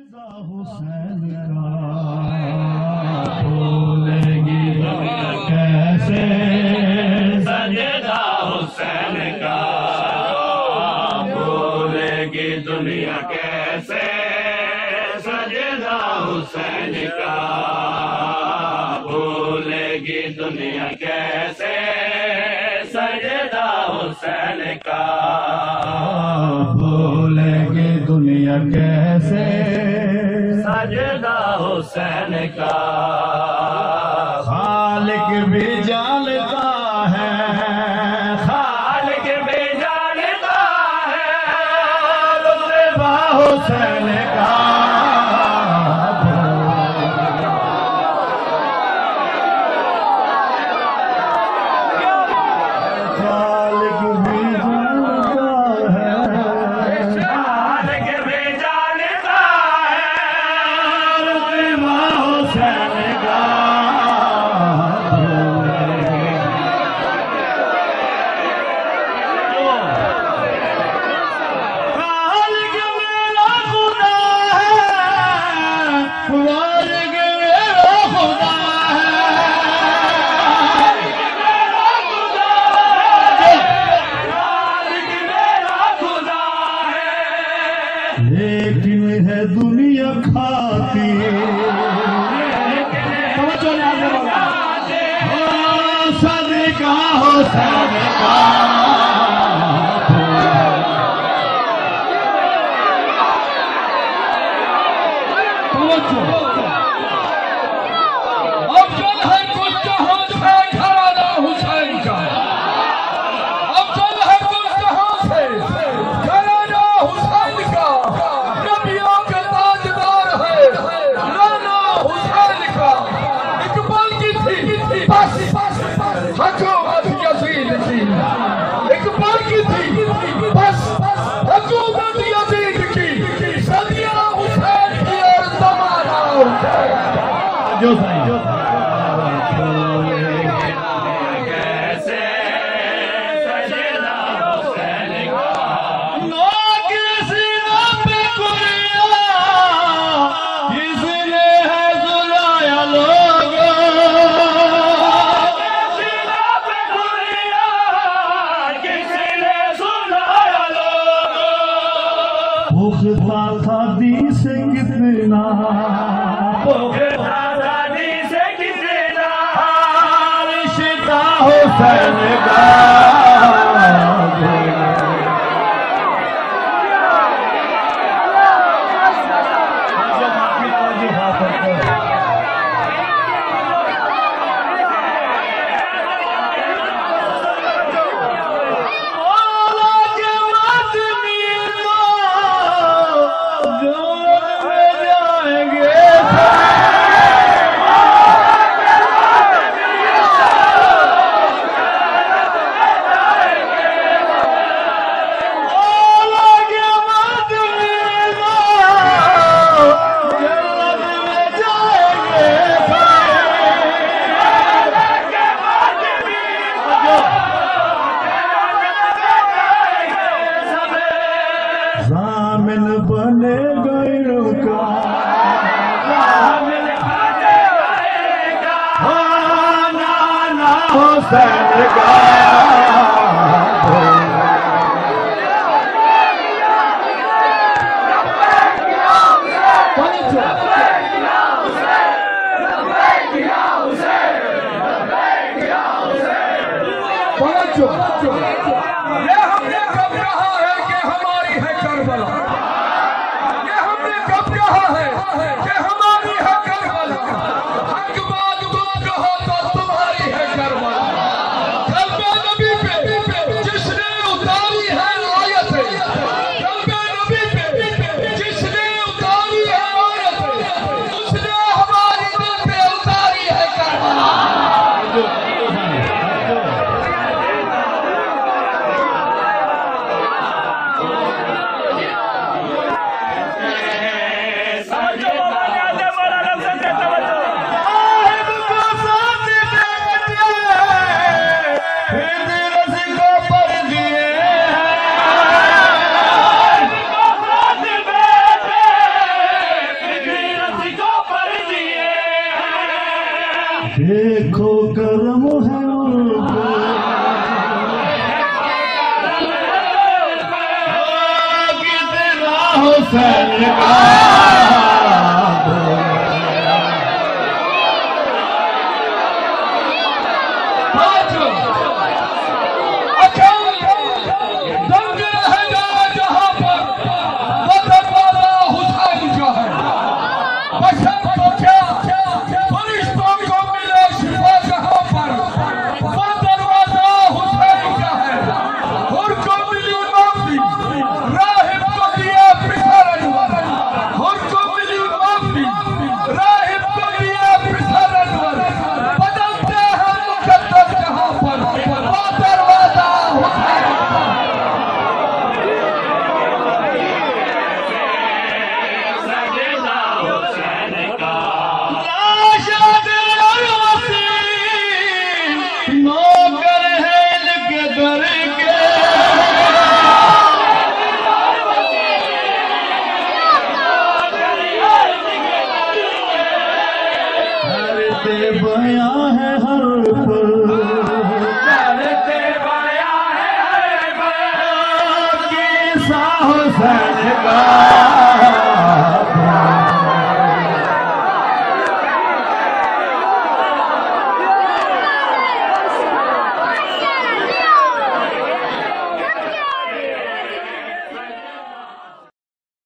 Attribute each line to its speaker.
Speaker 1: हुसैन का भूलेगी दुनिया कैसे, सजदा हुसैन का भूलेगी दुनिया कैसे, सजदा हुसैन का भूलेगी दुनिया कैसे, सजदा हुसैन का भूलेगी दुनिया कैसे, सजदा हुसैन का। खालिक भी जानता है, खालिक भी जानता है रुतबा हुसैन का। खालिक भी जानता है, खालिक भी जानता है रुतबा हुसैन का। खालिक मेरा खुदा है, खालिक मेरा खुदा है, खालिक मेरा खुदा है, लेकिन है दुनिया खाती, सदका हुसैन का।
Speaker 2: अफजल है कुछ जहां से घराना हुसैन का, अफजल है कुछ जहां से घराना हुसैन का। नबियों के ताजदार है राना हुसैन का। इकबाल की थी बस हुकूमत यजीद की, इकबाल की थी बस हुकूमत यजीद की। सदियां हुसैन की और ज़माना हुसैन का।
Speaker 1: जो सही कैसे, सजदा हुसैन का। नो किसी पे कुरिया, किसने है सुनाया लोगों, किसी पे कुरिया, किसने सुनाया लोगों। पुख्ता था दी से कितना, पुख्ता था दी से कितना, रिश्ता हुसैन का। ज़ामिन बने गैरों का, ज़ामिन बने गैरों का, नाना हुसैन का।
Speaker 2: ये हमने कब कहा है कि हमारी है करबला, ये हमने कब कहा है कि हमारी है करबला। हक बात तुम कहो तो तुम्हारी है करबला। कल्बे नबी पे जिसने उतारी है आयतें, कल्बे नबी पे जिसने उतारी है आयतें, उसने हमारी दिल पे उतारी है करबला।
Speaker 1: सजदा हुसैन का बया है हर पल करते बया है हर पल किस्सा हुसैन का